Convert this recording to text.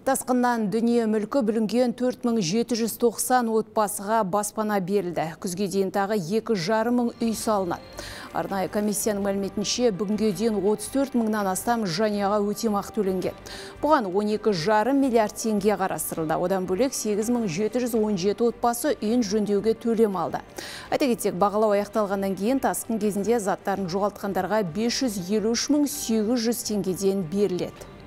Тасқыннан дүние мүлкі бүлінген 4790 отбасыға баспана берілді. Күзге дейін тағы 2,5 мың үй салынады. Арнайы комиссияның мәліметінше бүгінге дейін 34 мыңнан астам жанұяға өтемақ төленген. Бұған 12,5 миллиард теңге қарастырылды. Одан бөлек 8717 отбасы үйін жөндеуге төлем алды. Айта кетсек, бағалау аяқталғаннан кейін тасқын кезінде заттарын жоғалтқандарға 553 800 теңгеден беріледі.